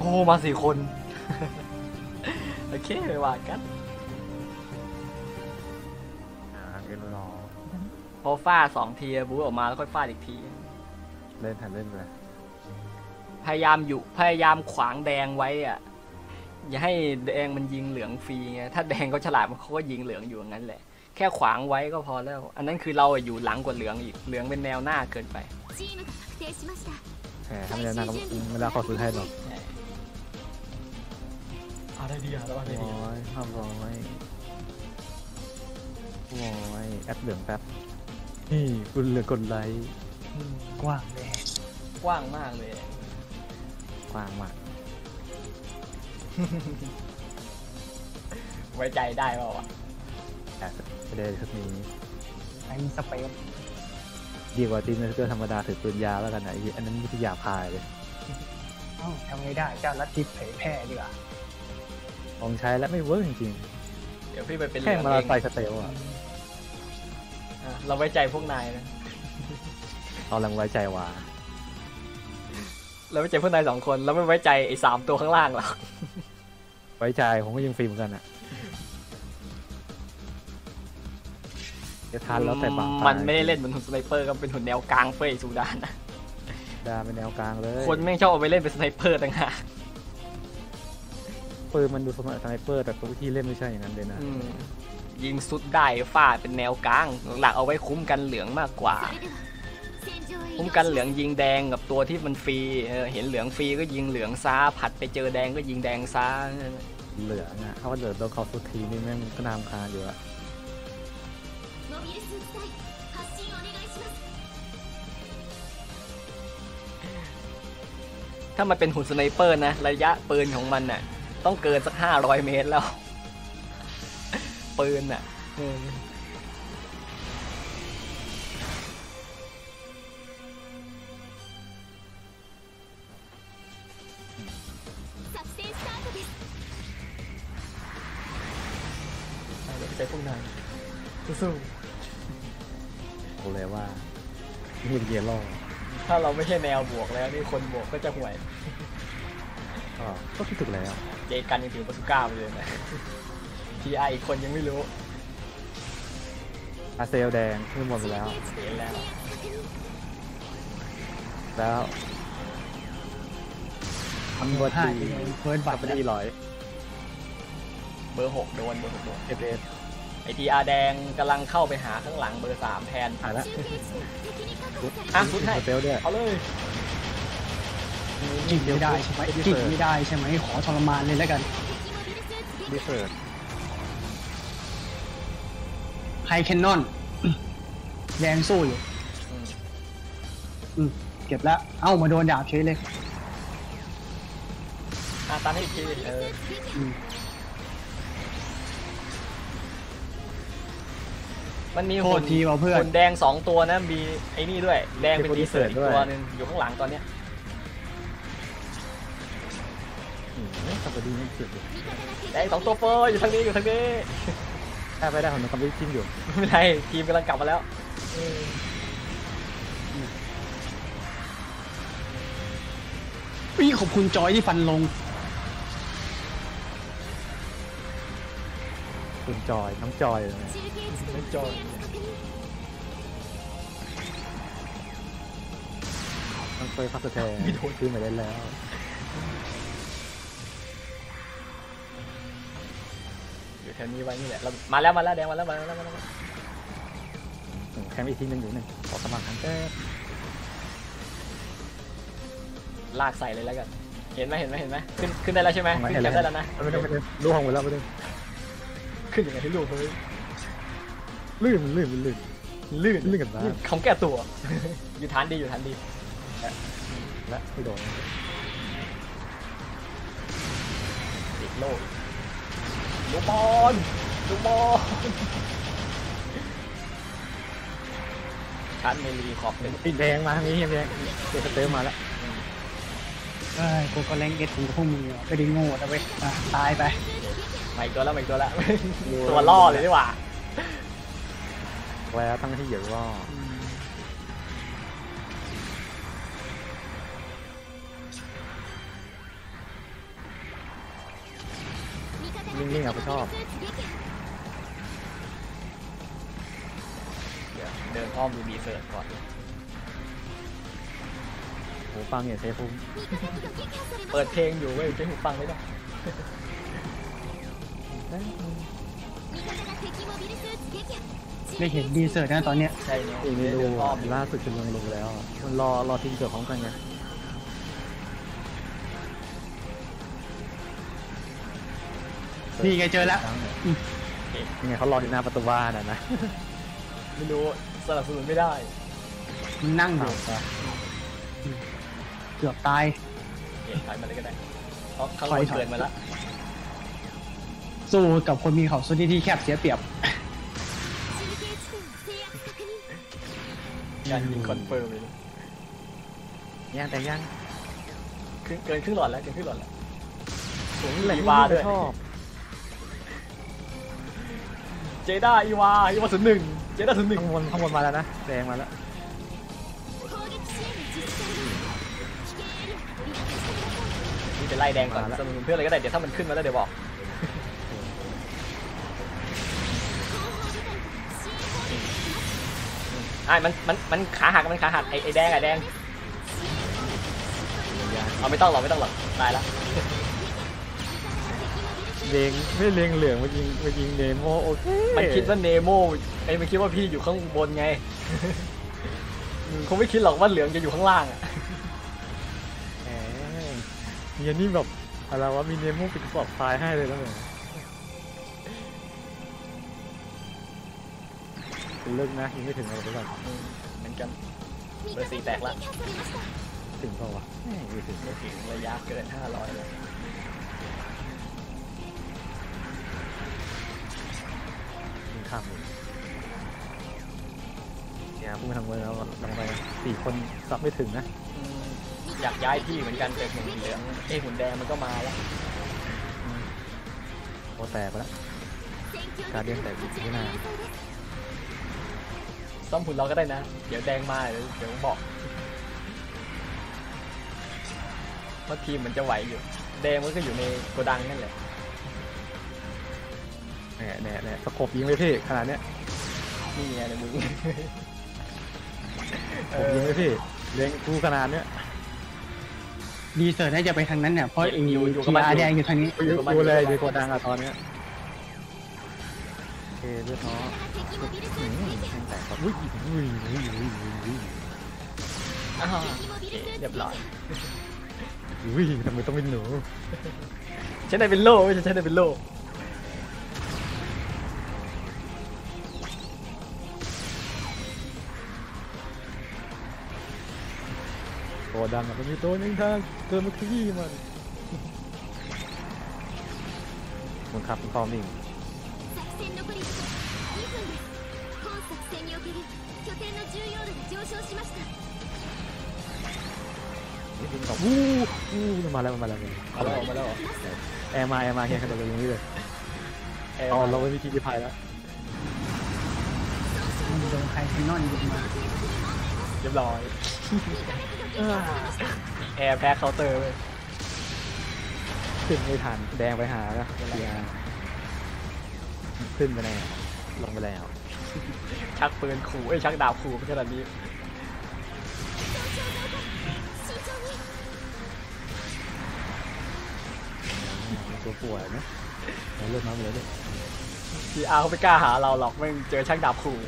อ้มา4 คนโอเคไปว่ากันเล่นรอพอฟาด2 ทีบู๊ออกมาแล้วค่อยฟาดอีกทีเล่นทันเล่นไปพยายามขวางแดงไว้อะอย่าให้แดงมันยิงเหลืองฟรีไงถ้าแดงเขาฉลาดเขาก็ยิงเหลืองอยู่อย่างนั้นแหละแค่ขวางไว้ก็พอแล้วอันนั้นคือเราอยู่หลังกว่าเหลืองอีกเหลืองเป็นแนวหน้าเกินไปแหมทำแนวหน้าก็ไม่ได้ขอซื้อให้หรอกอะไรดีอะอะไรดีแอปเหลืองแป๊บนี่คุณเหลือกดไลค์กว้างเลยกว้างมากเลยกว้างมากไว้ใจได้เปล่าวะประเด็นชุดนี้ไอ้สเปนดีกว่าทีมเนื้อธรรมดาถือปืนยาวแล้วกันนะอันนั้นไม่ใช่หยาบคายเลยทำไงได้เจ้าลัทธิเผยแพร่ดีกว่าลองใช้แล้วไม่เวิร์กจริงๆเดี๋ยวพี่ไปเป็นแค่มาใส่สเตลอะเราไว้ใจพวกนายนะเราลังไว้ใจว่าเราไว้ใจพวกนาย2 คนเราไม่ไว้ใจไอ้3 ตัวข้างล่างหรอกไว้ใจผมก็ยังฟิล์มกันอ่ะจะทันแล้วแต่บางมันไม่ได้เล่นเหมือนหุ่นสไนเปอร์ก็เป็นหุ่นแนวกลางเฟยซูดานนะดาเป็นแนวกลางเลยคนไม่ชอบเอาไปเล่นเป็นสไนเปอร์ต่างหากปืนมันดูสมัยสไนเปอร์แต่ตัวที่เล่นไม่ใช่อย่างนั้นเลยนะยิงสุดได้ฟาดเป็นแนวกลางหลักเอาไว้คุ้มกันเหลืองมากกว่าคุ้มกันเหลืองยิงแดงกับตัวที่มันฟรีเห็นเหลืองฟรีก็ยิงเหลืองซ้าผัดไปเจอแดงก็ยิงแดงซ้าเหลืองอ่ะเขาว่าเดือดโดนเขาสุดทีนี่แม่งก็นามคาอยู่อะถ้ามันเป็นหุ่นสไนเปอร์นะระยะปืนของมันน่ะต้องเกินสัก500 เมตรแล้วปืนน่ะใจพวกนายสู้ๆผมเลยว่านี่เกียร์ล่อถ้าเราไม่ใช่แนวบวกแล้วนี่คนบวกก็จะห่วยก็ถูกแล้วเจกันยังถือบาซูก้าไปเลยนะทีไออีกคนยังไม่รู้อาเซลแดงขึ้นหมดไปแล้วเห็นแล้วทำเบอร์ดีบัตรดีร้อยเบอร์ 6โดนเอฟไอทีอาร์แดงกำลังเข้าไปหาข้างหลังเบอร์ 3แทนหายแล้วสุดให้เอาเลยกิ่งไม่ได้ใช่ไหมกิ่งไม่ได้ใช่ไหมขอทรมานเลยแล้วกันดิเฟิร์ดไฮแคนนอนแดงสู้อยู่เก็บแล้วเอ้ามาโดนดาบเฉยเลยตามให้อีกทีมันมีหุ่นแดง2 ตัวนะมีไอ้นี่ด้วยแดงเป็นดีเซอร์อีกตัวนึงอยู่ข้างหลังตอนเนี้ยสัปดาห์นี้เกิดแดง2 ตัวเฟอร์อยู่ทางนี้ได้ไปได้ของมันกำลังจิ้มอยู่ไม่เป็นไรทีมกำลังกลับมาแล้วขอบคุณจอยที่ฟันลงคุณจอยน้องจอยเลยน้องจอยต้องเคยพักสแตนซื้อมาได้แล้วอยู่แถวนี้ไว้นี่แหละมาแล้วแดงมาแล้วแค่อีกทีนึงอยู่หนึ่งขอสมัครครั้งแรกลากใส่เลยแล้วกันเห็นไหมขึ้นได้แล้วใช่ไหมขึ้นได้แล้วนะไม่ได้ลูกห้องหมดแล้วไม่ได้ขึ้นยังไงให้ลูกเฮ้ยลื่นกันบ้างเขาแก้ตัวอยู่ฐานดีและไม่โดนติดโล่ลูกบอลชั้นเมลีขอบเป็นติดแดงมาทางนี้แดงเจอสเตอร์มาแล้วกูก็แรงเก็ตถึงพวกมึงก็ดีโง่แต่เว้ยตายไปไม่ตัวแล้วตัวล่อเลยดีกว่าแล้วตั้งที่เหยื่อล่อนิ่งๆอ่ะผมชอบเดี๋ยวเดินอ้อมดูดีเซิร์ตก่อนหูฟังเนี่ยเซฟพุ่มเปิดเพลงอยู่เว้ยใช้หูฟังไม่ได้ได้เห็นดีเซอร์นะตอนเนี้ยใช่เนี่ยอีกไม่รู้เดินอ้อมล่าสุดจะลงแล้วอะมันรอทีมเกิดพร้อมกันไงนี่ไงเจอแล้วยังไงเขารอที่หน้าประตูบ้านอ่ะนะไม่รู้สนับสนุนไม่ได้มันนั่งอยู่เกือบตายเห็นถอยมาเลยก็ได้เพราะข้างบถอน ยเกินมาแล้วสู้กับคนมีเขาสู้ที่แคบเสียเปรียบการยิงคอนเฟิร์มเลยย่างแต่ย่างเกินครึ่งหลอดแล้วเกินครึ่งหลอดแล้วสูงแหลอีมวาด้ด้ววย ยชอบเจด้าอีวา01เจด้า01 ข้างบนมาแล้วนะแดงมาแล้วนี่จะไล่แดงก่อนสนับสนุนเพื่อนเลยก็ได้เดี๋ยวถ้ามันขึ้นมาแล้วเดี๋ยวบอกมันขาหักไอ้แดงไอ้แดงเอาไม่ต้องหรอกตายแล้วเล็งไม่เล็งเหลืองมายิงเนโมโอเคมันคิดว่าเนโมมันคิดว่าพี่อยู่ข้างบนไง คงไม่คิดหรอกว่าเหลืองจะอยู่ข้างล่างอ่ะแหมเนี่ยนี่แบบอะไรวะมีเนโมเป็นกระสอบทรายให้เลยแล้วเนี่ยเป็นเลิกนะยังไม่ถึงอะไรไปก่อนเหมือนกันเบอร์4แตกละถึงเปล่าวะไม่ถึงเบอร์4ระยะเกิน500เลยถึงข้ามเลยเนี่ยพุ่งไปทางเมืองแล้วลงไป4 คนสับไม่ถึงนะอยากย้ายที่เหมือนกันแต่หุ่นเหลืองหุ่นแดงมันก็มาแล้วโอแตกไปแล้วการเดียนแตกอีกไม่นานซ่อมหุ่นเราก็ได้นะเดี๋ยวแดงมาเดี๋ยวบอกว่าทีมมันจะไหวอยู่แดงมันก็อยู่ในโกดังนั่นแหละแหน่สกบยิงเลยพี่ขนาดเนี้ยนี่ไงในมือผมยิงเลยพี่เล็งกูขนาดเนี้ยดีเซอร์น่าจะไปทางนั้นเนี่ยเพราะทีอาแดงอยู่ทางนี้ดูเลยดีโกดังอะตอนเนี้ยโอเคเลือดท้อแข่งแตกครับอุ้ยอ้าวเรียบร้อยอุ้ยทำไมต้องเป็นหนูฉันได้เป็นโล่ไม่ใช่ฉันได้เป็นโล่โกดังอะมันมีตัวหนึงทางเกินมาขยี้มันมันขับเป็นคอมนิ่งนี่ดึงต่อมันมาแล้วมาแล้วเหรอแอร์มาเฮียกระโดดลงนี้เลยเอาเราไม่มีที่พายแล้วโดนใครที่นอนยิงมาเรียบร้อยแอร์แพ้เคาน์เตอร์เลยขึ้นไม่ทันแดงไปหาแล้วเฮียขึ้นไปแล้วลงไปแล้วชักปืนขู่ชักดาบขู่ขนาดนี้ตัวป่วยนะเลือดน้ำเลยด้วยพีอาร์เขาไม่กล้าหาเราหรอกไม่เจอชักดาบขู่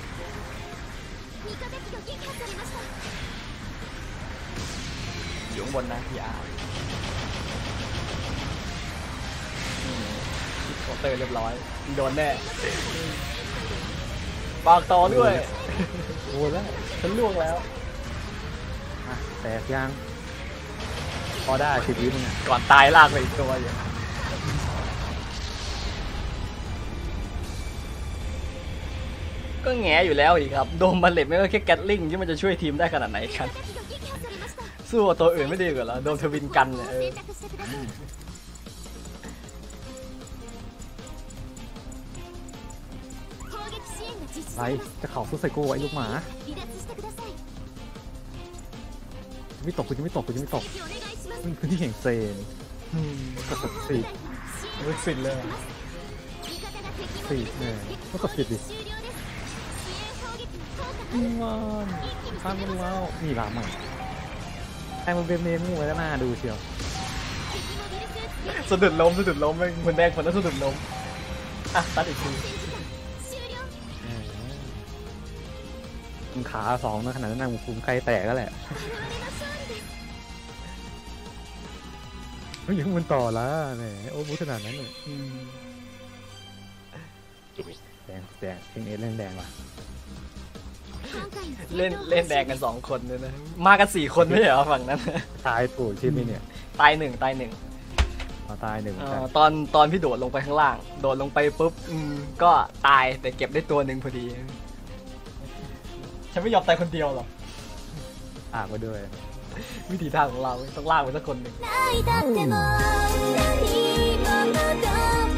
อยู่ข้างบนนะพีอาร์เคาน์เตอร์เรียบร้อยโดนแน่ปากต่อด้วยโอ้แล้วฉันล่วงแล้วแตกยางพอได้10 วิมึงอ่ะก่อนตายลากไปอีกตัวอยู่ก็แงอยู่แล้วอีกครับโดมบัลเลตไม่ก็แค่แกตลิงที่มันจะช่วยทีมได้ขนาดไหนกันสู้กับตัวอื่นไม่ดีกว่าเหรอโดมทวินกันเนี่ยไรจะเข่าสู้ใส่กูไอ้ลูกหมาไม่ตกกูจะไม่ตกพื้นที่แห่งเซนกดสิรู้สิเลยสี่เนี่ยก็กดผิดดิมันข้ามมันแล้วนี่ลามันแต่มันเป็นเนมูแล้วน่าดูเชียวสะดุดล้มไม่คนแดงคนนั้นสะดุดล้มอ่ะตัดอีกทีมันขาสองนะขนาดนั้นนะภูมิใครแตกก็แหละไม่ยังมันต่อละเนี่ยโอ้บูขนาดนั้นเนี่ยแดงเอ็งเล่นแดงว่ะเล่นแดงกัน2 คนเลยนะมากัน4 คนไม่ใช่เหรอฝั่งนั้นตายถูกใช่ไหมเนี่ยตายหนึ่งตายหนึ่งเหมือนกันตอนพี่โดดลงไปข้างล่างโดดลงไปปุ๊บก็ตายแต่เก็บได้ตัวหนึ่งพอดีฉันไม่ยอมตายคนเดียวหรอกอ่านมาด้วยวิธีทางของเราต้องลากไปสักคนหนึ่ง